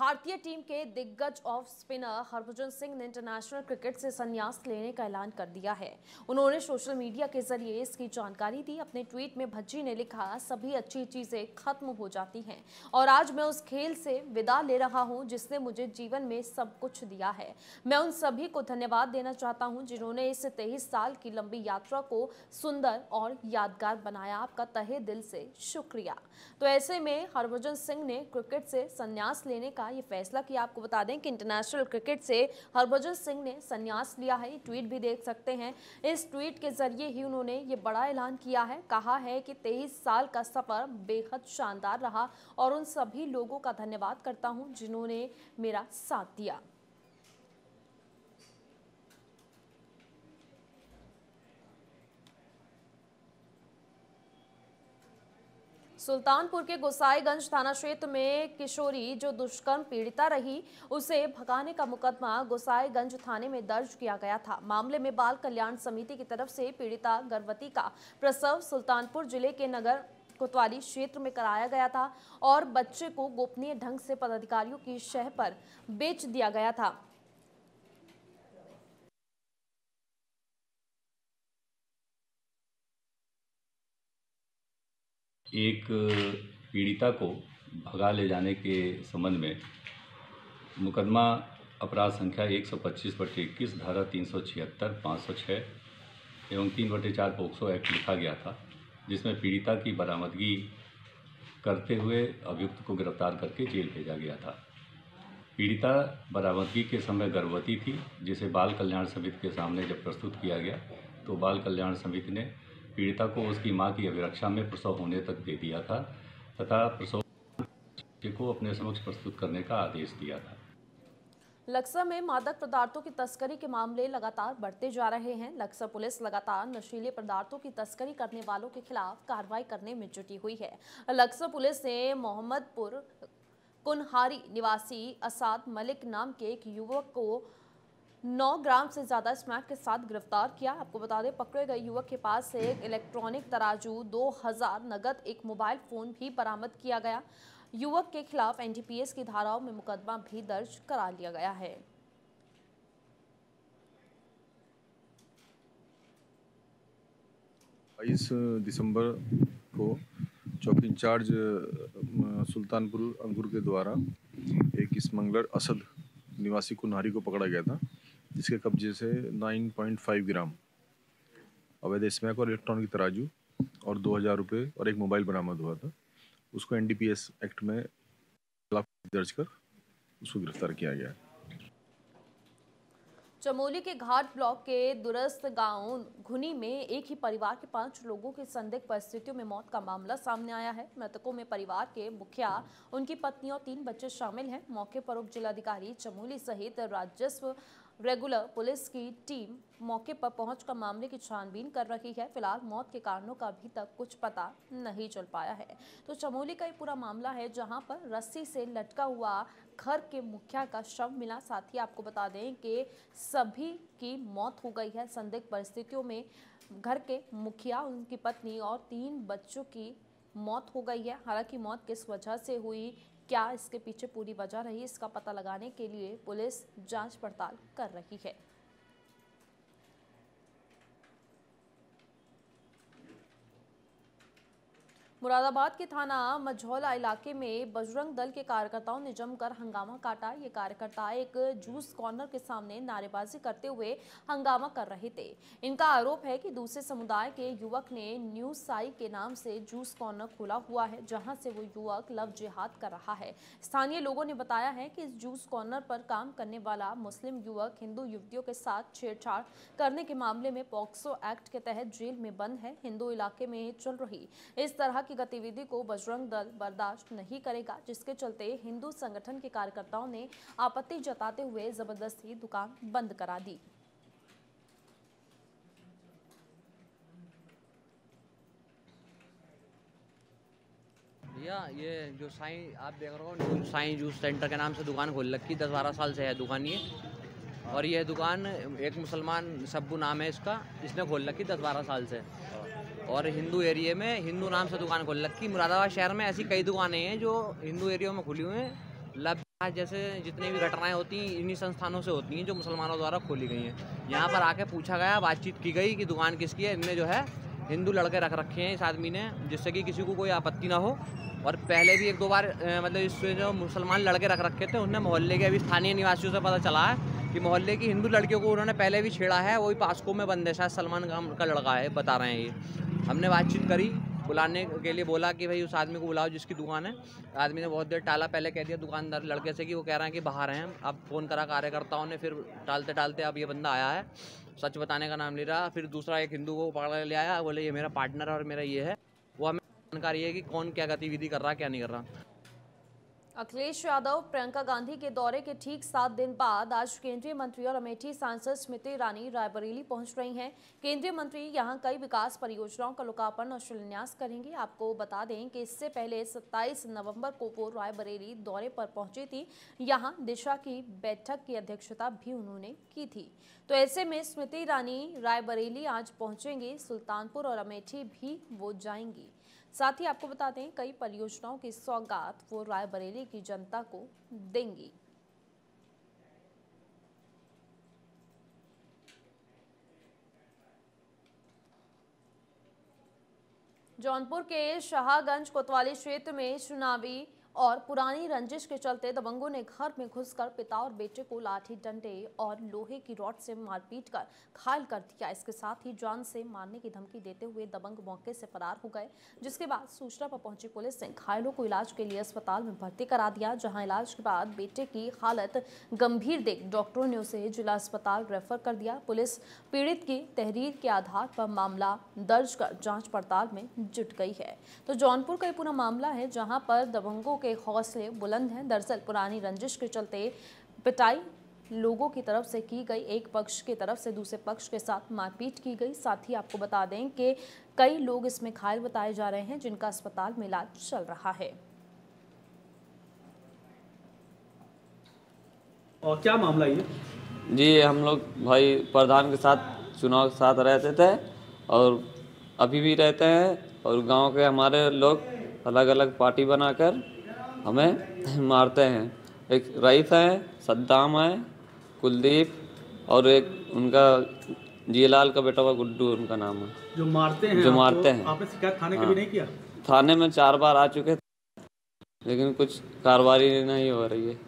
भारतीय टीम के दिग्गज ऑफ स्पिनर हरभजन सिंह ने इंटरनेशनल क्रिकेट से संन्यास लेने का ऐलान कर दिया है। उन्होंने सोशल मीडिया के जरिए इसकी जानकारी दी। अपने ट्वीट में भज्जी ने लिखा, सभी अच्छी चीजें खत्म हो जाती हैं और आज मैं उस खेल से विदा ले रहा हूं जिसने मुझे जीवन में सब कुछ दिया है। मैं उन सभी को धन्यवाद देना चाहता हूं जिन्होंने इस 23 साल की लंबी यात्रा को सुंदर और यादगार बनाया। आपका तहे दिल से शुक्रिया। तो ऐसे में हरभजन सिंह ने क्रिकेट से संन्यास लेने का ये फैसला किया। आपको बता दें कि इंटरनेशनल क्रिकेट से हरभजन सिंह ने संन्यास लिया है। ट्वीट भी देख सकते हैं। इस ट्वीट के जरिए ही उन्होंने ये बड़ा ऐलान किया है। कहा है कि 23 साल का सफर बेहद शानदार रहा और उन सभी लोगों का धन्यवाद करता हूं जिन्होंने मेरा साथ दिया। सुल्तानपुर के गोसाईगंज थाना क्षेत्र में किशोरी जो दुष्कर्म पीड़िता रही, उसे भगाने का मुकदमा गोसाईगंज थाने में दर्ज किया गया था। मामले में बाल कल्याण समिति की तरफ से पीड़िता गर्भवती का प्रसव सुल्तानपुर जिले के नगर कोतवाली क्षेत्र में कराया गया था और बच्चे को गोपनीय ढंग से पदाधिकारियों की शह पर बेच दिया गया था। एक पीड़िता को भगा ले जाने के संबंध में मुकदमा अपराध संख्या 125/21 धारा 376, 506 एवं 3/4 पोक्सो एक्ट लिखा गया था, जिसमें पीड़िता की बरामदगी करते हुए अभियुक्त को गिरफ्तार करके जेल भेजा गया था। पीड़िता बरामदगी के समय गर्भवती थी, जिसे बाल कल्याण समिति के सामने जब प्रस्तुत किया गया तो बाल कल्याण समिति ने पीड़िता को उसकी मां की अभिरक्षा में प्रसव होने तक दे दिया था तथा प्रसव को अपने समक्ष प्रस्तुत करने का आदेश दिया था। लक्सर में मादक पदार्थों की तस्करी के मामले लगातार बढ़ते जा रहे हैं। लक्सर पुलिस लगातार नशीले पदार्थों की तस्करी करने वालों के खिलाफ कार्रवाई करने में जुटी हुई है। लक्सर पुलिस ने मोहम्मदपुर कुनहारी निवासी असाद मलिक नाम के एक युवक को 9 ग्राम से ज्यादा स्मैक के साथ गिरफ्तार किया। आपको बता दें, पकड़े गए युवक के पास से एक इलेक्ट्रॉनिक तराजू, 2000 नगद, एक मोबाइल फोन भी बरामद किया गया। युवक के खिलाफ एनडीपीएस की धाराओं में मुकदमा भी दर्ज करा लिया गया है। दिसंबर को चौकी इंचार्ज सुल्तानपुर अंगूर के द्वारा एक स्मगलर असद निवासी कुन्हारी को पकड़ा गया था, जिसके कब्जे से 9.5 ग्राम अवैध स्मैक और इलेक्ट्रॉनिक तराजू और 2000 रुपये और एक मोबाइल बरामद हुआ था। उसको एनडीपीएस एक्ट में दर्ज कर उसको गिरफ्तार किया गया। चमोली के घाट ब्लॉक के दूरस्थ गांव घुनी में एक ही परिवार के 5 लोगों की संदिग्ध परिस्थितियों में मौत का मामला सामने आया है। मृतकों में परिवार के मुखिया, उनकी पत्नी और 3 बच्चे शामिल हैं। मौके पर उप जिलाधिकारी चमोली सहित राजस्व रेगुलर पुलिस की टीम मौके पर पहुंचकर मामले की छानबीन कर रही है। फिलहाल मौत के कारणों का अभी तक कुछ पता नहीं चल पाया है। तो चमोली का ये पूरा मामला है, जहां पर रस्सी से लटका हुआ घर के मुखिया का शव मिला। साथ ही आपको बता दें कि सभी की मौत हो गई है। संदिग्ध परिस्थितियों में घर के मुखिया, उनकी पत्नी और 3 बच्चों की मौत हो गई है। हालांकि मौत किस वजह से हुई, क्या इसके पीछे पूरी वजह रही, इसका पता लगाने के लिए पुलिस जांच पड़ताल कर रही है। मुरादाबाद के थाना मझौला इलाके में बजरंग दल के कार्यकर्ताओं ने जमकर हंगामा काटा। ये कार्यकर्ता एक जूस कॉर्नर के सामने नारेबाजी करते हुए हंगामा कर रहे थे। इनका आरोप है कि दूसरे समुदाय के युवक ने न्यू साई के नाम से जूस कॉर्नर खोला हुआ है, जहां से वो युवक लव जिहाद कर रहा है। स्थानीय लोगों ने बताया है कि इस जूस कॉर्नर पर काम करने वाला मुस्लिम युवक हिंदू युवतियों के साथ छेड़छाड़ करने के मामले में पॉक्सो एक्ट के तहत जेल में बंद है। हिंदू इलाके में चल रही इस तरह गतिविधि को बजरंग दल बर्दाश्त नहीं करेगा, जिसके चलते हिंदू संगठन के कार्यकर्ताओं ने आपत्ति जताते हुए जबरदस्ती दुकान बंद करा दी। भैया, ये जो साईं आप देख रहे हो, न्यू साईं जूस सेंटर के नाम से दुकान खोल रखी, 10-12 साल से है दुकान ये। और ये दुकान एक मुसलमान सब्बू नाम है इसका, इसने खोल रखी 10-12 साल से। और हिंदू एरिया में हिंदू नाम से दुकान खोल रखी। मुरादाबाद शहर में ऐसी कई दुकानें हैं जो हिंदू एरिया में खुली हुई हैं। आज जैसे जितनी भी घटनाएं होती हैं इन्हीं संस्थानों से होती हैं जो मुसलमानों द्वारा खोली गई हैं। यहाँ पर आके पूछा गया, बातचीत की गई कि दुकान किसकी है। इनने जो है हिंदू लड़के रख रखे हैं इस आदमी ने, जिससे कि किसी को कोई आपत्ति ना हो। और पहले भी 1-2 बार मतलब इससे जो मुसलमान लड़के रख रखे थे, उनने मोहल्ले के अभी स्थानीय निवासियों से पता चला है कि मोहल्ले की हिंदू लड़कियों को उन्होंने पहले भी छेड़ा है। वही पास्को में बंद है, शायद सलमान खान का लड़का है, बता रहे हैं ये। हमने बातचीत करी, बुलाने के लिए बोला कि भाई उस आदमी को बुलाओ जिसकी दुकान है। आदमी ने बहुत देर टाला, पहले कह दिया दुकानदार लड़के से कि वो कह रहे हैं कि बाहर हैं। अब फ़ोन करा कार्यकर्ताओं ने, फिर टालते टालते अब ये बंदा आया है, सच बताने का नाम ले रहा। फिर दूसरा एक हिंदू को पकड़ ले आया, बोले ये मेरा पार्टनर है और मेरा ये है। वो हमें जानकारी है कि कौन क्या गतिविधि कर रहा है, क्या नहीं कर रहा। अखिलेश यादव प्रियंका गांधी के दौरे के ठीक 7 दिन बाद आज केंद्रीय मंत्री और अमेठी सांसद स्मृति ईरानी रायबरेली पहुंच रही हैं। केंद्रीय मंत्री यहां कई विकास परियोजनाओं का लोकार्पण और शिलान्यास करेंगी। आपको बता दें कि इससे पहले 27 नवंबर को वो रायबरेली दौरे पर पहुंची थी। यहां दिशा की बैठक की अध्यक्षता भी उन्होंने की थी। तो ऐसे में स्मृति ईरानी रायबरेली आज पहुंचेंगी, सुल्तानपुर और अमेठी भी वो जाएंगी। साथ ही आपको बता दें कई परियोजनाओं की सौगात वो रायबरेली की जनता को देंगी। जौनपुर के शाहगंज कोतवाली क्षेत्र में चुनावी और पुरानी रंजिश के चलते दबंगों ने घर में घुसकर पिता और बेटे को लाठी डंडे और लोहे की रॉड से मारपीट कर घायल कर दिया। इसके साथ ही जान से मारने की धमकी देते हुए दबंग मौके से फरार हो गए, जिसके बाद सूचना पर पहुंची पुलिस ने घायलों को इलाज के लिए अस्पताल में भर्ती करा दिया। जहां इलाज के बाद बेटे की हालत गंभीर देख डॉक्टरों ने उसे जिला अस्पताल रेफर कर दिया। पुलिस पीड़ित की तहरीर के आधार पर मामला दर्ज कर जांच पड़ताल में जुट गई है। तो जौनपुर का ये पूरा मामला है जहां पर दबंगों के हौसले बुलंद हैं। दरअसल पुरानी रंजिश के चलते पिटाई लोगों की तरफ से की गई, एक पक्ष की तरफ से दूसरे पक्ष के साथ मारपीट की गई। साथ ही आपको बता दें कि कई लोग इसमें घायल बताए जा रहे हैं जिनका अस्पताल में इलाज चल रहा है। और क्या मामला ये? जी, हम लोग भाई प्रधान के साथ चुनाव के साथ रहते थे और अभी भी रहते हैं। और गांव के हमारे लोग अलग अलग पार्टी बनाकर हमें मारते हैं। एक रईस है, सद्दाम है, कुलदीप और एक उनका जियालाल का बेटा हुआ गुड्डू, उनका नाम है। जो मारते हैं, आपने शिकायत थाने कभी नहीं किया? थाने में 4 बार आ चुके थे, लेकिन कुछ कार्रवाई नहीं हो रही है।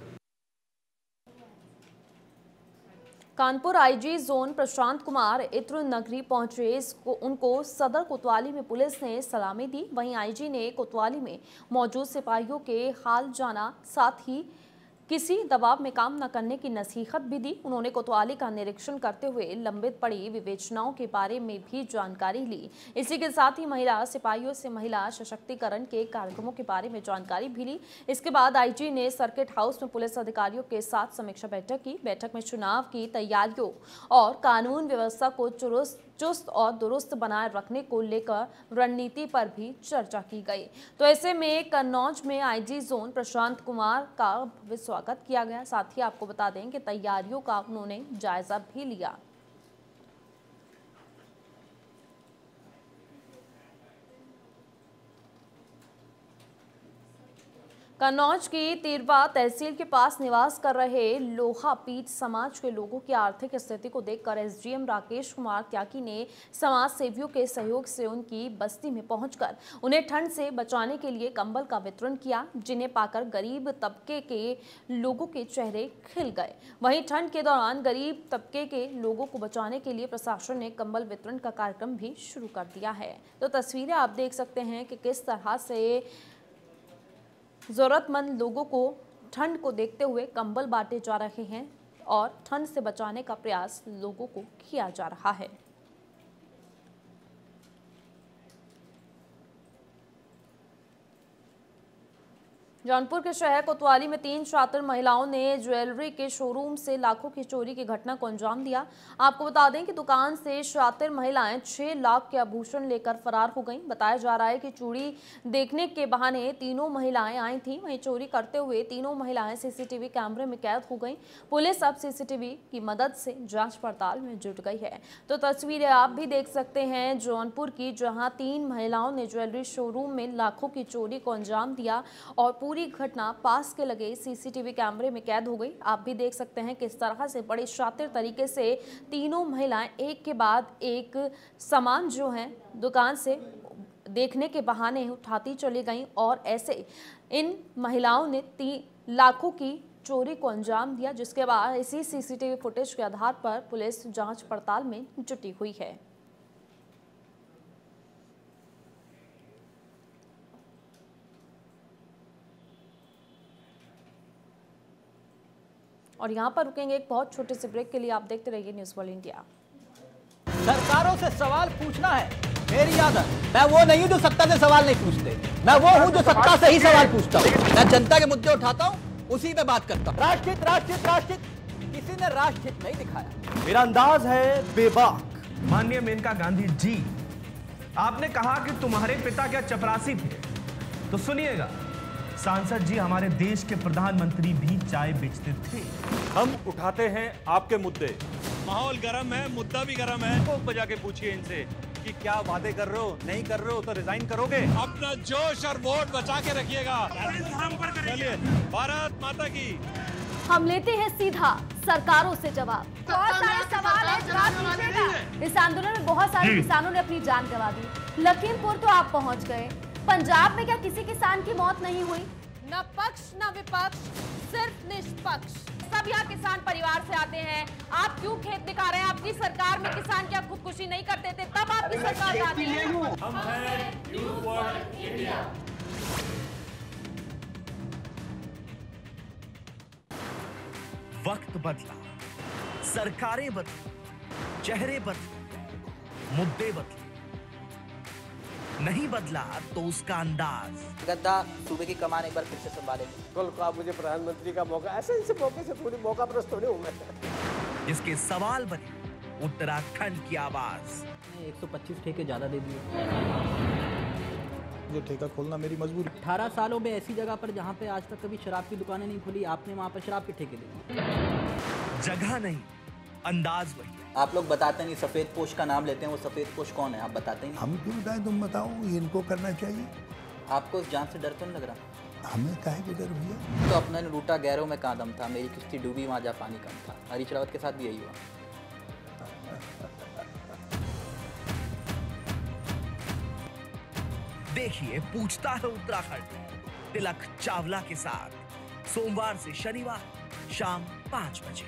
कानपुर आईजी जोन प्रशांत कुमार इत्र नगरी पहुंचे। उनको सदर कोतवाली में पुलिस ने सलामी दी। वहीं आईजी ने कोतवाली में मौजूद सिपाहियों के हाल जाना, साथ ही किसी दबाव में काम न करने की नसीहत भी दी। उन्होंने कोतवाली का निरीक्षण करते हुए लंबित पड़ी विवेचनाओं के बारे में भी जानकारी ली। इसी के साथ ही महिला सिपाहियों से महिला सशक्तिकरण के कार्यक्रमों के बारे में जानकारी भी ली। इसके बाद आईजी ने सर्किट हाउस में पुलिस अधिकारियों के साथ समीक्षा बैठक की। बैठक में चुनाव की तैयारियों और कानून व्यवस्था को चुस्त और दुरुस्त बनाए रखने को लेकर रणनीति पर भी चर्चा की गई। तो ऐसे में कन्नौज में आईजी जोन प्रशांत कुमार का भव्य स्वागत किया गया। साथ ही आपको बता दें कि तैयारियों का उन्होंने जायजा भी लिया। कन्नौज की तिरवा तहसील के पास निवास कर रहे लोहा पीठ समाज के लोगों की आर्थिक स्थिति को देखकर एसडीएम राकेश कुमार त्यागी ने समाज सेवियों के सहयोग से उनकी बस्ती में पहुंचकर उन्हें ठंड से बचाने के लिए कंबल का वितरण किया, जिन्हें पाकर गरीब तबके के लोगों के चेहरे खिल गए। वहीं ठंड के दौरान गरीब तबके के लोगों को बचाने के लिए प्रशासन ने कंबल वितरण का कार्यक्रम भी शुरू कर दिया है। तो तस्वीरें आप देख सकते हैं कि किस तरह से जरूरतमंद लोगों को ठंड को देखते हुए कंबल बांटे जा रहे हैं और ठंड से बचाने का प्रयास लोगों को किया जा रहा है। जौनपुर के शहर कोतवाली में 3 छात्र महिलाओं ने ज्वेलरी के शोरूम से लाखों की चोरी की घटना को अंजाम दिया। आपको बता दें कि दुकान से छात्र महिलाएं 6 लाख के आभूषण लेकर फरार हो गईं। बताया जा रहा है कि चोरी देखने के बहाने तीनों महिलाएं आई थीं। वहीं चोरी करते हुए तीनों महिलाएं सीसीटीवी कैमरे में कैद हो गईं। पुलिस अब सीसीटीवी की मदद से जांच पड़ताल में जुट गई है। तो तस्वीरें आप भी देख सकते हैं जौनपुर की, जहां 3 महिलाओं ने ज्वेलरी शोरूम में लाखों की चोरी को अंजाम दिया और पूरी घटना पास के लगे सीसीटीवी कैमरे में कैद हो गई। आप भी देख सकते हैं किस तरह से बड़े शातिर तरीके से तीनों महिलाएं एक के बाद एक सामान जो है दुकान से देखने के बहाने उठाती चली गईं और ऐसे इन महिलाओं ने 3 लाखों की चोरी को अंजाम दिया, जिसके बाद इसी सीसीटीवी फुटेज के आधार पर पुलिस जांच पड़ताल में जुटी हुई है। और यहाँ पर रुकेंगे एक बहुत छोटे से ब्रेक के लिए। आप देखते रहिए न्यूज़ वर्ल्ड इंडिया। सरकारों से सवाल पूछना है मेरी आदत। मैं वो नहीं हूं जो सत्ता से सवाल नहीं पूछते, मैं वो हूं जो सत्ता से ही सवाल पूछता हूं। मैं जनता के मुद्दे उठाता हूं, उसी पे बात करता हूं। राष्ट्रहित राष्ट्रहित राष्ट्रहित, किसी ने राष्ट्रहित नहीं दिखाया। मेरा अंदाज है बेबाक। माननीय मेनका गांधी जी, आपने कहा कि तुम्हारे पिता क्या चपरासी थे, तो सुनिएगा, सांसद जी हमारे देश के प्रधानमंत्री भी चाय बेचते थे। हम उठाते हैं आपके मुद्दे। माहौल गर्म है, मुद्दा भी गर्म है। तो बजा के पूछिए इनसे कि क्या वादे कर रहे हो, नहीं कर रहे हो तो रिजाइन करोगे। अपना जोश और वोट बचा के रखिएगा। चलिए, भारत माता की। हम लेते हैं सीधा सरकारों से जवाब। बहुत सारे सवाल है, जवाब दीजिएगा। इस आंदोलन में बहुत सारे किसानों ने अपनी जान गंवा दी। लखीमपुर तो आप पहुंच गए, पंजाब में क्या किसी किसान की मौत नहीं हुई? न पक्ष न विपक्ष, सिर्फ निष्पक्ष। सब यहाँ किसान परिवार से आते हैं। आप क्यों खेत दिखा रहे हैं? आपकी सरकार में किसान क्या खुदकुशी नहीं करते थे? तब आपकी सरकार आती है। हम हैं न्यूज़ वर्ल्ड इंडिया। वक्त बदला, सरकारें बदली, चेहरे बदले, मुद्दे बदले, नहीं बदला तो उसका अंदाज। गद्दा सूबे की कमान एक बार फिर से संभालेंगे। कल को आप मुझे प्रधानमंत्री का मौका, ऐसे मौके से पूरी मौका प्रस्त थोड़ी हूं मैं। जिसके सवाल बने उत्तराखंड की आवाज। 125 ठेके ज्यादा दे दिए। ये ठेका खोलना मेरी मजबूरी। 18 सालों में ऐसी जगह पर जहाँ पे आज तक कभी शराब की दुकानें नहीं खुली, आपने वहाँ पर शराब के ठेके दे दिए। जगह नहीं, अंदाज वही। आप लोग बताते नहीं, सफेद पोश का नाम लेते हैं, वो सफेद पोश कौन है आप बताते नहीं। हम क्यों बताएं, तुम बताओ, इनको करना चाहिए। आपको इस जान से डर तो नहीं लग रहा? हमें काहे के डर भैया? तो अपने लूटा गैरों में कहाँ दम था, मेरी किश्ती डूबी वहाँ जा पानी कम था। हरीश रावत के साथ भी यही हुआ। देखिए, पूछता है उत्तराखंड तिलक चावला के साथ सोमवार से शनिवार शाम 5 बजे।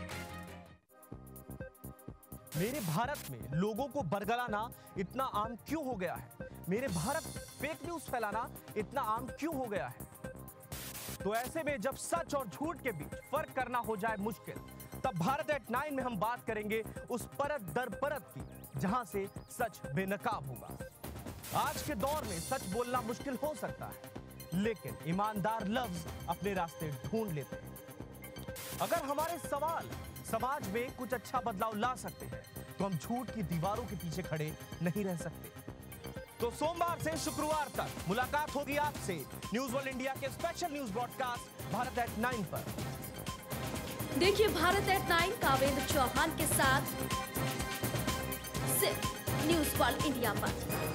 मेरे भारत में लोगों को बरगलाना इतना आम क्यों हो गया है? मेरे भारत में फेक न्यूज फैलाना इतना आम क्यों हो गया है? तो ऐसे में जब सच और झूठ के बीच फर्क करना हो जाए मुश्किल, तब भारत एट 9 में हम बात करेंगे उस परत दर परत की, जहां से सच बेनकाब होगा। आज के दौर में सच बोलना मुश्किल हो सकता है, लेकिन ईमानदार लफ्ज अपने रास्ते ढूंढ लेते हैं। अगर हमारे सवाल समाज में कुछ अच्छा बदलाव ला सकते हैं, तो हम झूठ की दीवारों के पीछे खड़े नहीं रह सकते। तो सोमवार से शुक्रवार तक मुलाकात होगी आपसे न्यूज़ वर्ल्ड इंडिया के special news broadcast Bharat at 9 पर। देखिए भारत एट 9 कावेंद्र चौहान के साथ सिर्फ न्यूज़ वर्ल्ड इंडिया पर।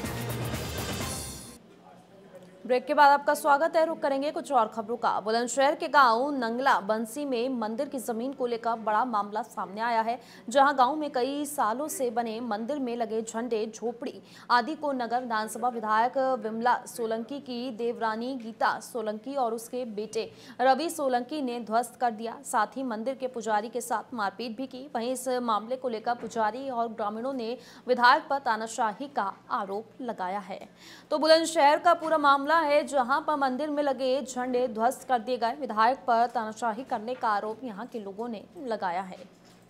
ब्रेक के बाद आपका स्वागत है। रुक करेंगे कुछ और खबरों का। बुलंदशहर के गांव नंगला बंसी में मंदिर की जमीन को लेकर बड़ा मामला सामने आया है, जहां गांव में कई सालों से बने मंदिर में लगे झंडे, झोपड़ी आदि को नगर विधानसभा विधायक विमला सोलंकी की देवरानी गीता सोलंकी और उसके बेटे रवि सोलंकी ने ध्वस्त कर दिया। साथ ही मंदिर के पुजारी के साथ मारपीट भी की। वहीं इस मामले को लेकर पुजारी और ग्रामीणों ने विधायक पर तानाशाही का आरोप लगाया है। तो बुलंदशहर का पूरा मामला है, जहां पर मंदिर में लगे झंडे ध्वस्त कर दिए गए। विधायक पर तानाशाही करने का आरोप यहां के लोगों ने लगाया है।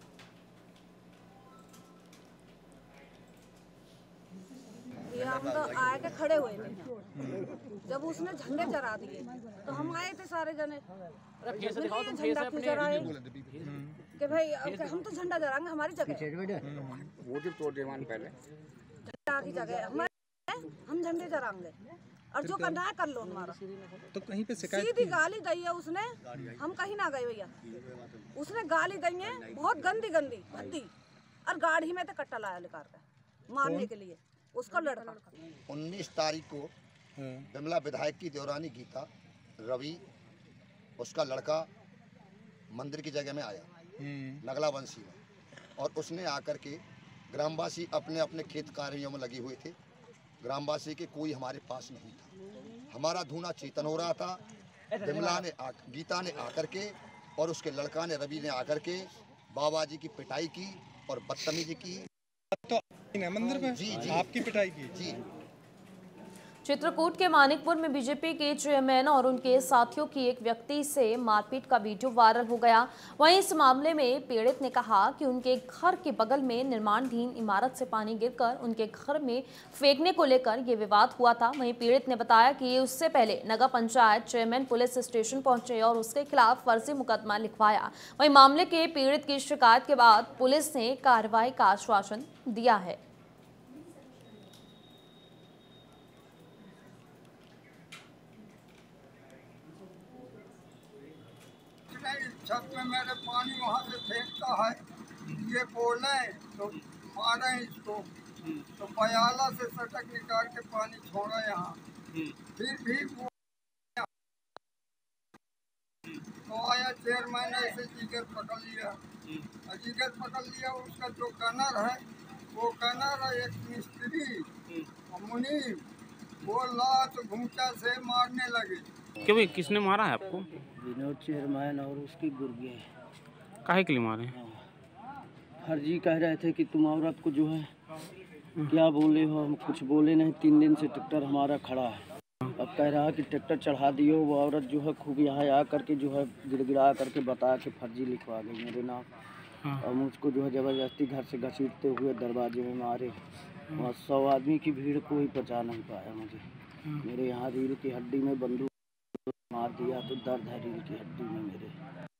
ये हम तो आए के खड़े हुए थे, जब उसने झंडे जरा दिए तो हम आए थे सारे जने। झंडा क्यों जराए कि भाई हम तो झंडा जराएंगे हमारी जगह, वो जो तोड़ देवान पहले झंडा की जगह हमारे, हम झंडे जराएंगे और जो करना है कर लो हमारा। तो कहीं पे शिकायत सीधी गाली दी है उसने, हम कहीं ना गए भैया। उसने गाली दी है बहुत गंदी गंदी भद्दी, और गाड़ी में तो कट्टा लाया लेकर के मारने के लिए उसका लड़का। 19 तारीख को विमला विधायक की देवरानी गीता रवि उसका लड़का मंदिर की जगह में आया नगला वंशी में, और उसने आकर के ग्रामवासी अपने अपने खेत कार्यों में लगे हुए थे। ग्रामवासी के कोई हमारे पास नहीं था। हमारा धूना चेतन हो रहा था। गीता ने आकर के और उसके लड़का ने रवि ने आकर के बाबा जी की पिटाई की और बदतमीजी की। तो मंदिर में जी आपकी पिटाई की जी। चित्रकूट के मानिकपुर में बीजेपी के चेयरमैन और उनके साथियों की एक व्यक्ति से मारपीट का वीडियो वायरल हो गया। वहीं इस मामले में पीड़ित ने कहा कि उनके घर के बगल में निर्माणाधीन इमारत से पानी गिरकर उनके घर में फेंकने को लेकर ये विवाद हुआ था। वहीं पीड़ित ने बताया कि उससे पहले नगर पंचायत चेयरमैन पुलिस स्टेशन पहुंचे और उसके खिलाफ फर्जी मुकदमा लिखवाया। वहीं मामले के पीड़ित की शिकायत के बाद पुलिस ने कार्रवाई का आश्वासन दिया है। छत में मेरे पानी वहाँ से फेंकता है, ये बोले तो मारे इसको, तो बयाला से सटक निकाल के पानी छोड़ा यहाँ। फिर भी वो तो आया चेयरमैन ऐसे जिगर पकड़ लिया, उसका जो गनर है वो गनर एक मिस्त्री मुनीम वो लात घूंचा से मारने लगे। क्यों भाई किसने मारा है आपको? विनोद चेयरमैन और उसकी गुर्गे। काहे के लिए मारे? फर्जी कह रहे थे कि तुम औरत को जो है क्या बोले हो, हम कुछ बोले नहीं। 3 दिन से ट्रैक्टर हमारा खड़ा है, अब कह रहा कि ट्रैक्टर चढ़ा दियो। वो औरत जो है खूब यहाँ आ करके जो है गिड़गिड़ा करके बता के फर्जी लिखवा गई मेरे नाम, और मुझको जो है ज़बरदस्ती घर से घसीटते हुए दरवाजे में मारे। वहाँ 100 आदमी की भीड़ कोई बचा नहीं पाया मुझे। मेरे यहाँ रीढ़ की हड्डी में बंदूक मार दिया तो दर्द है रीढ़ की हड्डी में मेरे।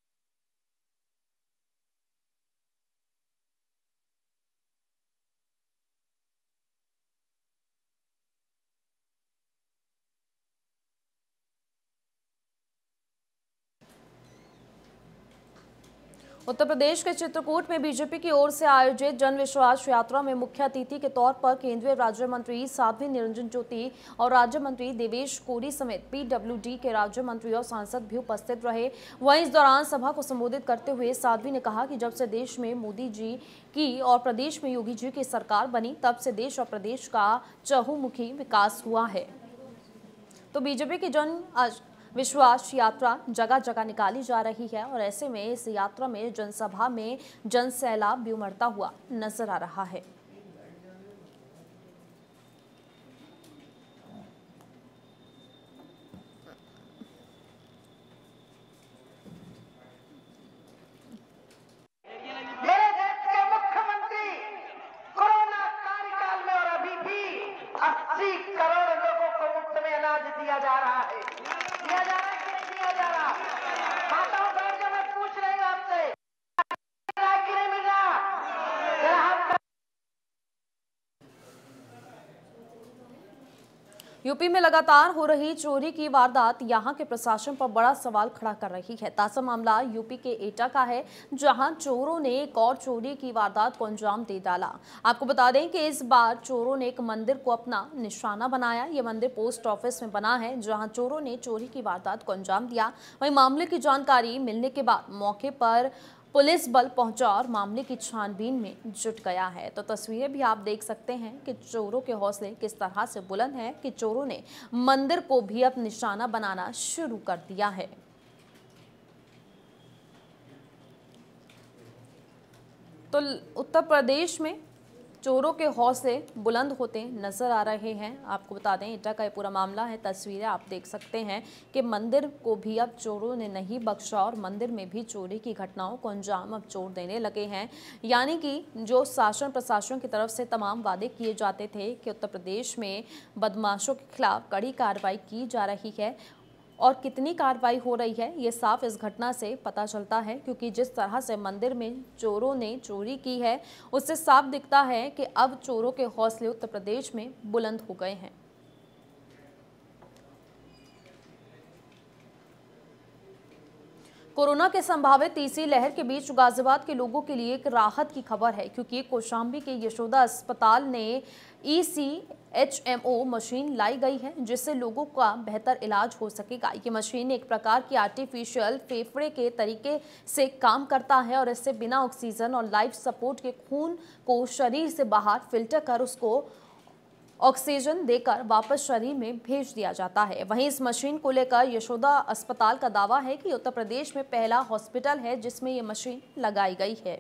उत्तर प्रदेश के चित्रकूट में बीजेपी की ओर से आयोजित जन विश्वास यात्रा में मुख्य अतिथि के तौर पर केंद्रीय राज्य मंत्री साध्वी निरंजन ज्योति और राज्य मंत्री देवेश कोरी समेत पीडब्ल्यूडी के राज्य मंत्री और सांसद भी उपस्थित रहे। वहीं इस दौरान सभा को संबोधित करते हुए साध्वी ने कहा कि जब से देश में मोदी जी की और प्रदेश में योगी जी की सरकार बनी तब से देश और प्रदेश का चहुमुखी विकास हुआ है। तो बीजेपी की जन विश्वास यात्रा जगह जगह निकाली जा रही है और ऐसे में इस यात्रा में जनसभा में जन सैलाब भी उमड़ता हुआ नजर आ रहा है। मेरे देश के मुख्यमंत्री कोरोना कार्यकाल में और अभी भी 80 करोड़ लोगों को मुफ्त में अनाज दिया जा रहा है। दिया जा रहा है कि नहीं दिया जा रहा? माताओं बहनों मैं पूछ रही हूँ आपसे, मिल रहा है कि नहीं मिल रहा? जरा हम यूपी में लगातार हो रही चोरी की वारदात यहां के प्रशासन पर बड़ा सवाल खड़ा कर रही है। ताजा मामला यूपी के एटा का है, जहां चोरों ने एक और चोरी की वारदात को अंजाम दे डाला। आपको बता दें कि इस बार चोरों ने एक मंदिर को अपना निशाना बनाया। यह मंदिर पोस्ट ऑफिस में बना है, जहां चोरों ने चोरी की वारदात को अंजाम दिया। वहीं मामले की जानकारी मिलने के बाद मौके पर पुलिस बल पहुंचा और मामले की छानबीन में जुट गया है। तो तस्वीरें भी आप देख सकते हैं कि चोरों के हौसले किस तरह से बुलंद हैं कि चोरों ने मंदिर को भी अब निशाना बनाना शुरू कर दिया है। तो उत्तर प्रदेश में चोरों के हौसले बुलंद होते नजर आ रहे हैं। आपको बता दें एटा का ये पूरा मामला है। तस्वीरें आप देख सकते हैं कि मंदिर को भी अब चोरों ने नहीं बख्शा और मंदिर में भी चोरी की घटनाओं को अंजाम अब चोर देने लगे हैं। यानी कि जो शासन प्रशासन की तरफ से तमाम वादे किए जाते थे कि उत्तर प्रदेश में बदमाशों के खिलाफ कड़ी कार्रवाई की जा रही है और कितनी कार्रवाई हो रही है ये साफ इस घटना से पता चलता है, क्योंकि जिस तरह से मंदिर में चोरों ने चोरी की है उससे साफ दिखता है कि अब चोरों के हौसले उत्तर प्रदेश में बुलंद हो गए हैं। कोरोना के संभावित तीसरी लहर के बीच गाजियाबाद के लोगों के लिए एक राहत की खबर है, क्योंकि कौशाम्बी के यशोदा अस्पताल ने ECHMO मशीन लाई गई है, जिससे लोगों का बेहतर इलाज हो सकेगा। ये मशीन एक प्रकार की आर्टिफिशियल फेफड़े के तरीके से काम करता है और इससे बिना ऑक्सीजन और लाइफ सपोर्ट के खून को शरीर से बाहर फिल्टर कर उसको ऑक्सीजन देकर वापस शरीर में भेज दिया जाता है। वहीं इस मशीन को लेकर यशोदा अस्पताल का दावा है कि उत्तर प्रदेश में पहला हॉस्पिटल है जिसमें ये मशीन लगाई गई है।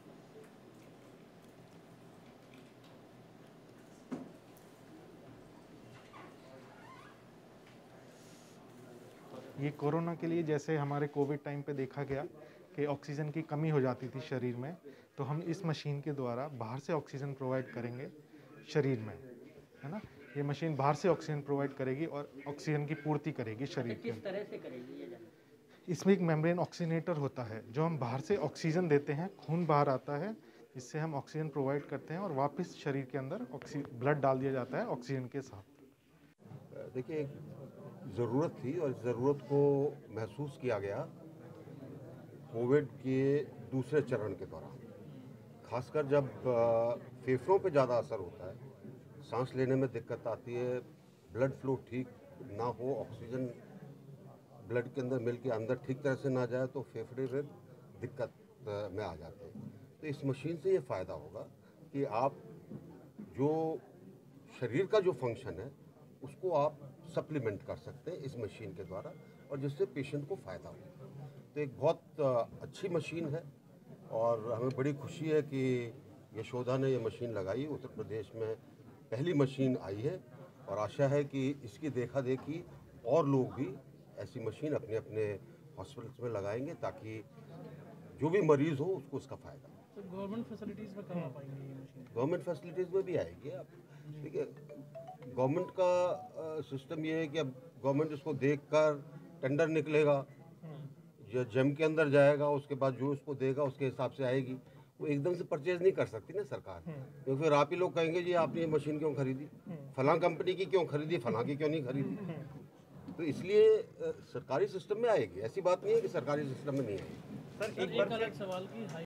ये कोरोना के लिए, जैसे हमारे कोविड टाइम पे देखा गया कि ऑक्सीजन की कमी हो जाती थी शरीर में, तो हम इस मशीन के द्वारा बाहर से ऑक्सीजन प्रोवाइड करेंगे शरीर में, है ना। ये मशीन बाहर से ऑक्सीजन प्रोवाइड करेगी और ऑक्सीजन की पूर्ति करेगी शरीर के। किस तरह से करेगी ये? इसमें एक मेम्ब्रेन ऑक्सीनेटर होता है, जो हम बाहर से ऑक्सीजन देते हैं, खून बाहर आता है, इससे हम ऑक्सीजन प्रोवाइड करते हैं और वापस शरीर के अंदर ब्लड डाल दिया जाता है ऑक्सीजन के साथ। देखिए, एक ज़रूरत थी और इस ज़रूरत को महसूस किया गया कोविड के दूसरे चरण के दौरान, खासकर जब फेफड़ों पे ज़्यादा असर होता है, सांस लेने में दिक्कत आती है, ब्लड फ्लो ठीक ना हो, ऑक्सीजन ब्लड के अंदर मिल के अंदर ठीक तरह से ना जाए तो फेफड़े में दिक्कत में आ जाते हैं। तो इस मशीन से ये फ़ायदा होगा कि आप जो शरीर का जो फंक्शन है उसको आप सप्लीमेंट कर सकते हैं इस मशीन के द्वारा, और जिससे पेशेंट को फ़ायदा हो। तो एक बहुत अच्छी मशीन है और हमें बड़ी खुशी है कि यशोदा ने ये मशीन लगाई। उत्तर प्रदेश में पहली मशीन आई है और आशा है कि इसकी देखा देखी और लोग भी ऐसी मशीन अपने अपने हॉस्पिटल्स में लगाएंगे, ताकि जो भी मरीज़ हो उसको उसका फ़ायदा हो। तो गवर्नमेंट फैसिलिटीज़ में कब आ पाएंगे ये मशीन? गवर्नमेंट फैसिलिटीज़ में भी आएगी। अब देखिए, गवर्नमेंट का सिस्टम ये है कि अब गवर्नमेंट इसको देखकर टेंडर निकलेगा, जो जेम के अंदर जाएगा, उसके बाद जो उसको देगा उसके हिसाब से आएगी। वो एकदम से परचेज नहीं कर सकती ना सरकार, तो फिर आप ही लोग कहेंगे जी आपने ये मशीन क्यों खरीदी, फलां कंपनी की क्यों खरीदी, फलां की क्यों नहीं खरीदी। तो इसलिए सरकारी सिस्टम में आएगी, ऐसी बात नहीं है कि सरकारी सिस्टम में नहीं आएगी। सर, एक अलग सवाल की